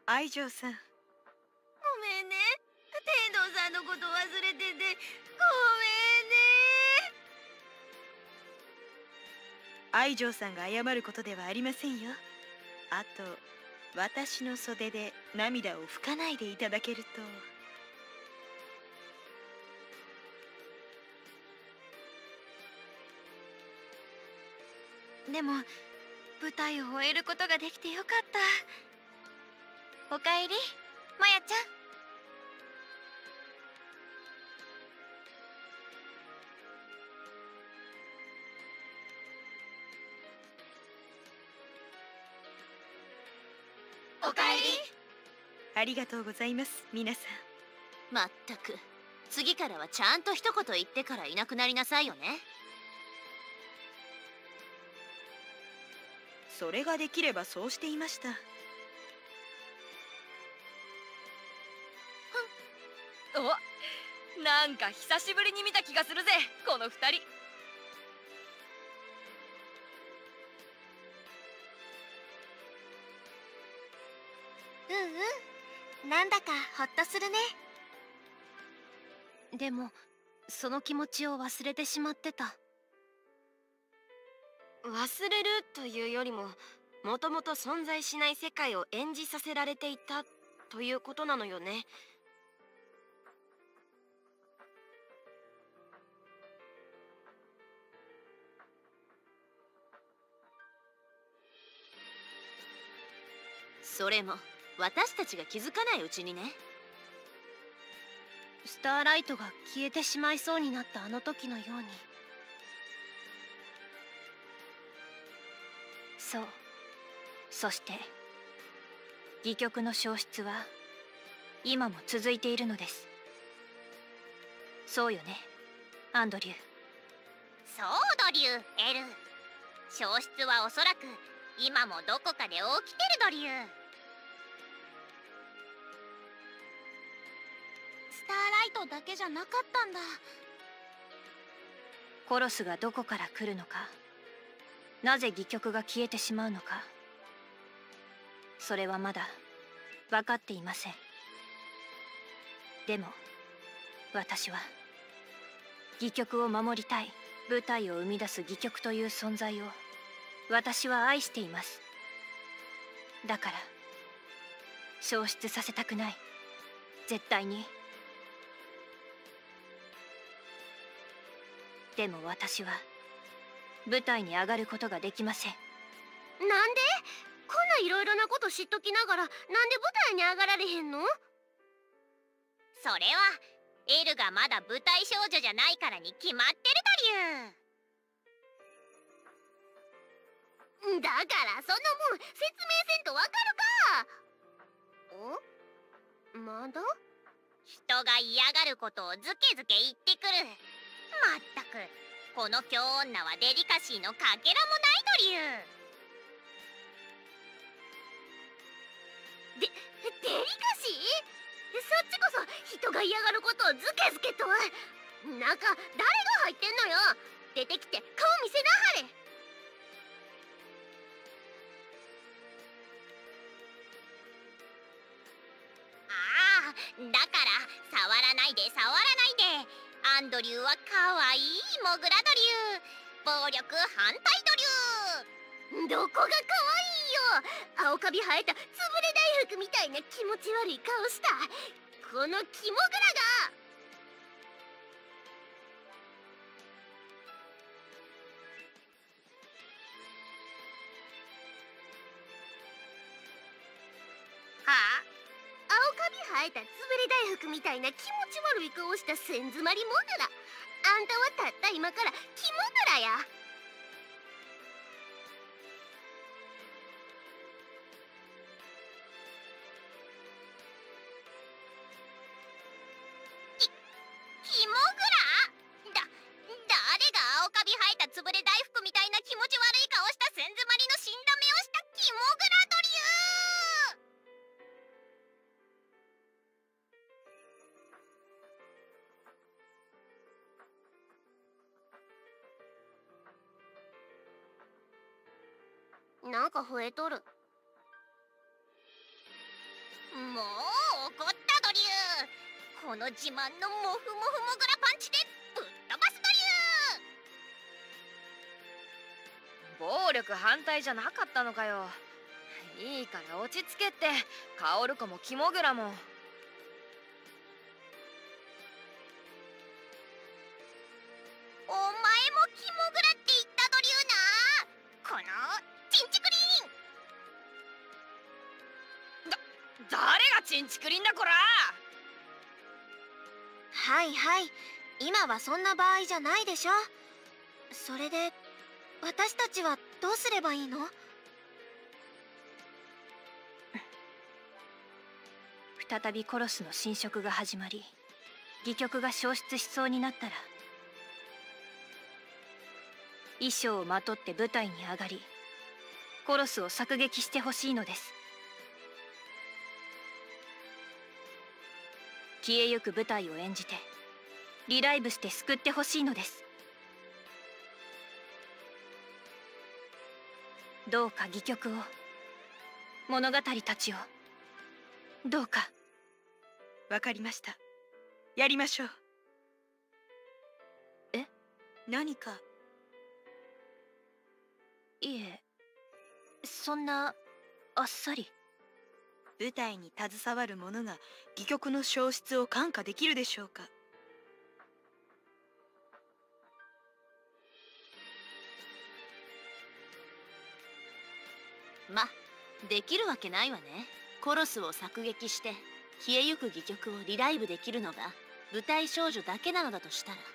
愛情さん。 ごめんね。天童さんのこと忘れてて、ごめんね。 愛情さんが謝ることではありませんよ。あと、私の袖で涙を拭かないでいただけると。 でも、舞台を終えることができてよかった。おかえり、まやちゃん。おかえり。 ありがとうございます、皆さん。 まったく、次からはちゃんと一言言ってからいなくなりなさいよね。 それができればそうしていました。 お、なんか久しぶりに見た気がするぜ、この二人。 なんだかほっとするね。でもその気持ちを忘れてしまってた。忘れるというよりも、もともと存在しない世界を演じさせられていたということなのよね。 それも私たちが気づかないうちにね。 スターライトが消えてしまいそうになったあの時のように。そう。そして戯曲の消失は今も続いているのです。そうよね、アンドリュー。 そうドリュー、エル。消失はおそらく今もどこかで起きてるドリュー。 スターライトだけじゃなかったんだ。コロスがどこから来るのか、なぜ戯曲が消えてしまうのか、それはまだ分かっていません。でも私は戯曲を守りたい。舞台を生み出す戯曲という存在を私は愛しています。だから消失させたくない、絶対に。でも私は舞台に上がることができません。 なんで？こんないろいろなこと知っときながら、なんで舞台に上がられへんの？ それはエルがまだ舞台少女じゃないからに決まってるドリュー。 だからそんなもん説明せんとわかるか。まだ？ 人が嫌がることをズケズケ言ってくる。まったく、この京女はデリカシーのかけらもないドリュー。 デリカシー？そっちこそ人が嫌がることをズケズケと。中誰が入ってんのよ。出てきて顔見せなはれ。 ああ、だから触らないで触らないで。アンドリューはかわいいモグラドリュー。暴力反対ドリュー。 どこがかわいいよ。青カビ生えたつぶれ大福みたいな気持ち悪い顔したこのキモグラが。はあ？青カビ生えたつぶれ大福みたいな気持ち悪い顔した千詰まりモグラ。あんたはたった今からキモグラや。 キモグラ？誰が青カビ生えたつぶれ大福みたいな気持ち悪い顔した千詰まりの死んだ目をしたキモグラドリュー。 なんか増えとる。 もう怒ったドリュー。この自慢のモフモフモグラパンチでぶっ飛ばすドリュー。 暴力反対じゃなかったのかよ。いいから落ち着けって。カオルコもキモグラも。 お前もキモグラって言ったドリューな。このチンチクリーン。 誰がチンチクリンだこら。 はいはい、今はそんな場合じゃないでしょ。それで私たちはどうすればいいの？ 再びコロスの侵食が始まり、戯曲が消失しそうになったら、衣装をまとって舞台に上がり、コロスを削撃してほしいのです。消えゆく舞台を演じてリライブして救ってほしいのです。どうか戯曲を、物語たちを、どうか。 わかりました。やりましょう。 え？ 何か？ いえ、そんなあっさり。 舞台に携わる者が戯曲の消失を看過できるでしょうか？ ま、できるわけないわね。コロスを削撃して消えゆく戯曲をリライブできるのが舞台少女だけなのだとしたら。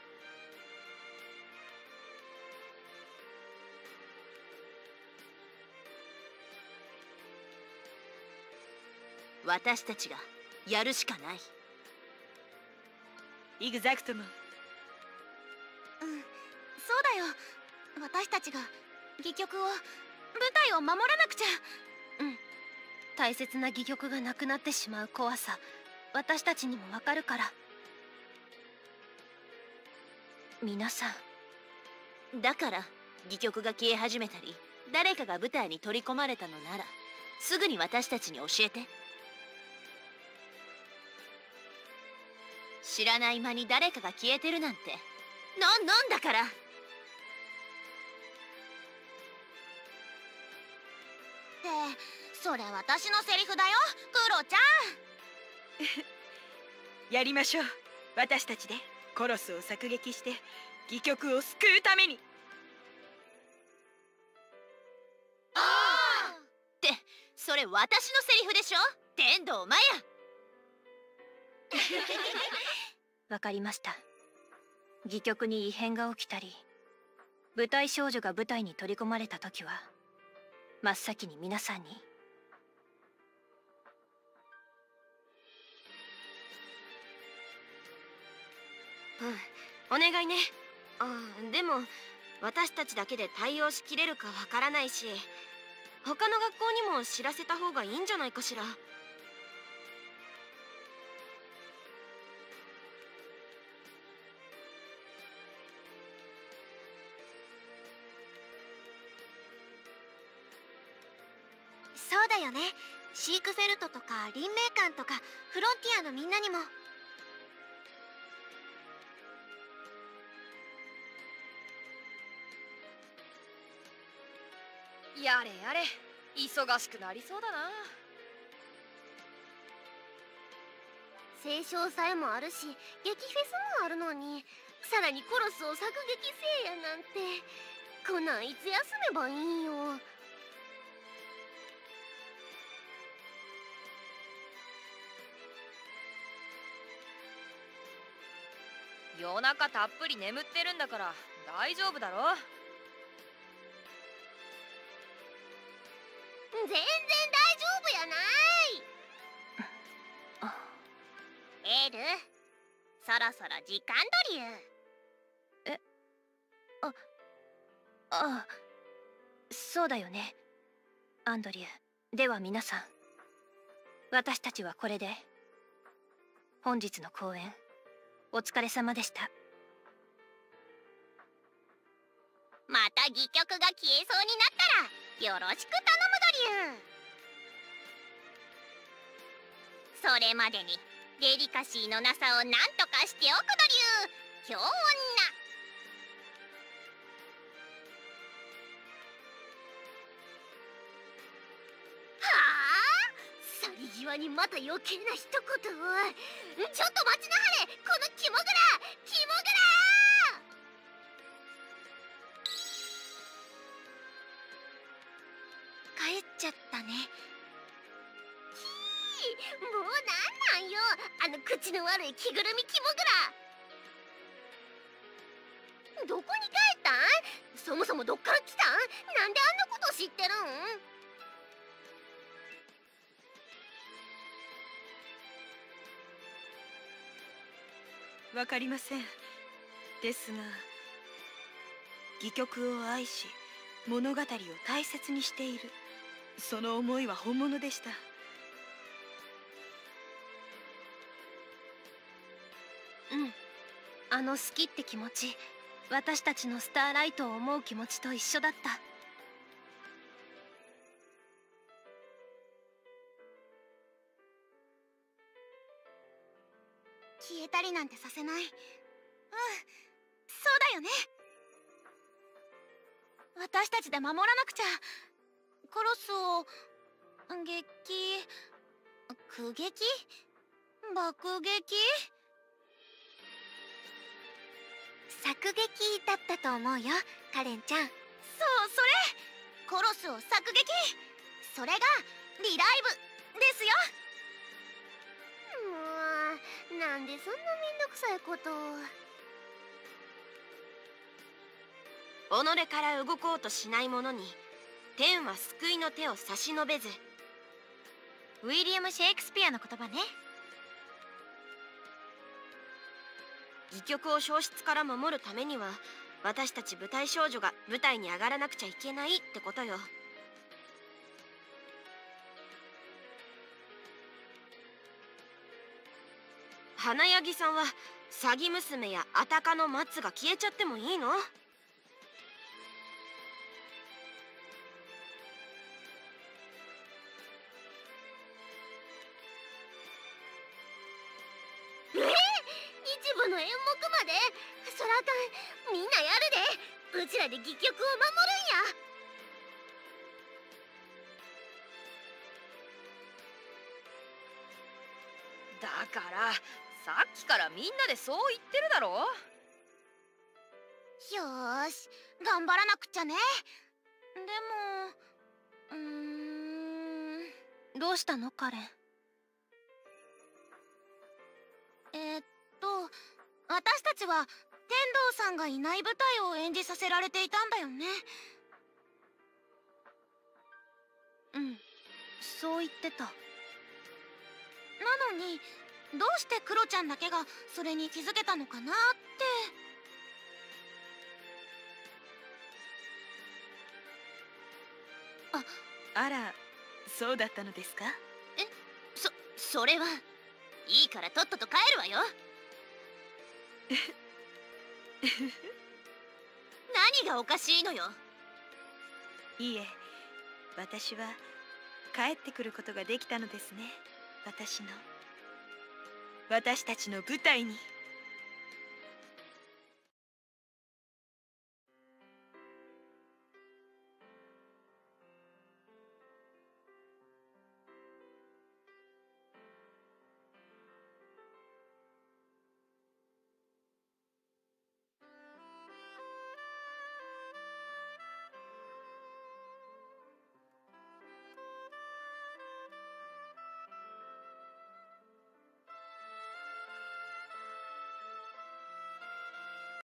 私たちがやるしかない。 イグザクトマン。 そうだよ。私たちが戯曲を、舞台を守らなくちゃ。大切な戯曲がなくなってしまう怖さ、私たちにもわかるから。 皆さんだから戯曲が消え始めたり、誰かが舞台に取り込まれたのならすぐに私たちに教えて。知らない間に誰かが消えてるなんてなんだから。それ私のセリフだよ、クロちゃん。やりましょう。私たちでコロスを削撃して戯曲を救うために。 ってそれ私のセリフでしょ、天童マヤ。 わかりました。戯曲に異変が起きたり、舞台少女が舞台に取り込まれた時は真っ先に皆さんに。 お願いね。でも私たちだけで対応しきれるかわからないし、他の学校にも知らせた方がいいんじゃないかしら。そうだよね。シークフェルトとか林明館とかフロンティアのみんなにも。 やれやれ、忙しくなりそうだな。 聖書さえもあるし劇フェスもあるのに、さらにコロスを削撃せいやなんて。こんなんいつ休めばいいんよ。 夜中たっぷり眠ってるんだから大丈夫だろ。 全然大丈夫やない。エル、そろそろ時間ドリュー。 ああ、そうだよね、アンドリュー。では皆さん、私たちはこれで本日の公演お疲れ様でした。 また戯曲が消えそうになったらよろしく頼むドリュー。 それまでにデリカシーのなさを何とかしておくのりゅう、京女。はあ、去り際にまた余計な一言を。ちょっと待ちなはれ、このキモグラ、キモグラ。 帰っちゃったね。 もうなんなんよ、あの口の悪い着ぐるみキモグラ。どこに帰ったん？そもそもどっから来たん？なんであんなこと知ってるん？わかりません。ですが、戯曲を愛し物語を大切にしている、その思いは本物でした。 あの好きって気持ち、私たちのスターライトを思う気持ちと一緒だった。 消えたりなんてさせない。そうだよね。私たちで守らなくちゃ。コロスを苦劇爆撃作撃だったと思うよ、カレンちゃん。 それコロスを作撃、それがリライブですよ。 もうなんでそんなめんどくさいことを。己から動こうとしない者に天は救いの手を差し伸べず。 ウィリアム・シェイクスピアの言葉ね。 戯曲を消失から守るためには、私たち舞台少女が舞台に上がらなくちゃいけないってことよ。花柳さんは詐欺娘やアタカの松が消えちゃってもいいの？ 一部の演目まで。そらあかん、みんなやるで。うちらで戯曲を守るんや。 だからさっきからみんなでそう言ってるだろ。 よーし、頑張らなくちゃね。でもどうしたのカレン？私たちは天童さんがいない舞台を演じさせられていたんだよね。そう言ってた。なのにどうしてクロちゃんだけがそれに気づけたのかなって。 あら、そうだったのですか？ それはいいからとっとと帰るわよ。何がおかしいのよ。 いいえ、私は帰ってくることができたのですね。私たちの舞台に。